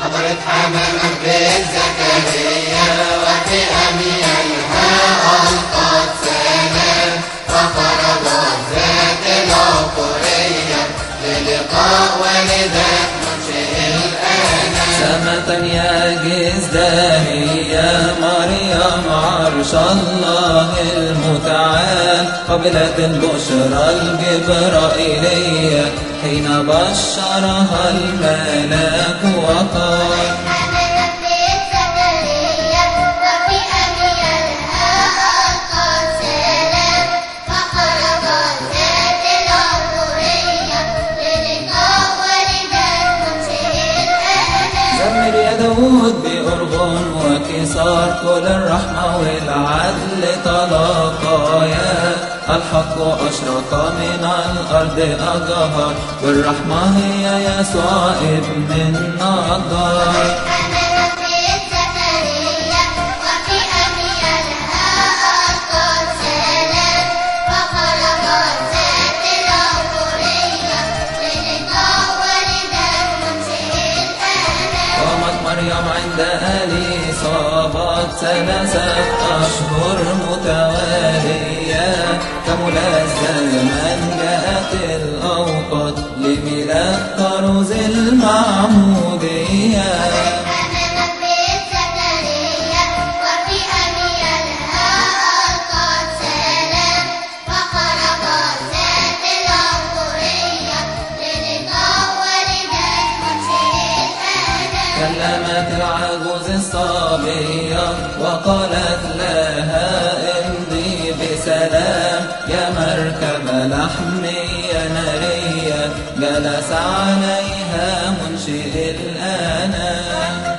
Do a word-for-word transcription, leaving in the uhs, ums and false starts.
حضرت حمامة بيت زكريا وفي أميالها ألقت سلام، فخرجت ذات العطرية للقاء والدها منشئ الآنام. سمة يا جزدانية مريم عرش الله المتعال، قبلت البشرى الجبرائيلية حين بشرها الملاك وقال زمر يا داود بأرغن وكسار، كل الرحمة والعدل تلاقايا، الحق أشرق من الأرض أظهر، والرحمة هي يسوع ابن النجار. مريم عند إليصابات ثلاثة أشهر متوالية، كمل الزمن جاءت الأوقات لميلاد كروز المعمودية. كلمت العجوز الصبية وقالت لها امضي بسلام، يا مركب لحمية نارية جلس عليها منشئ الآنام.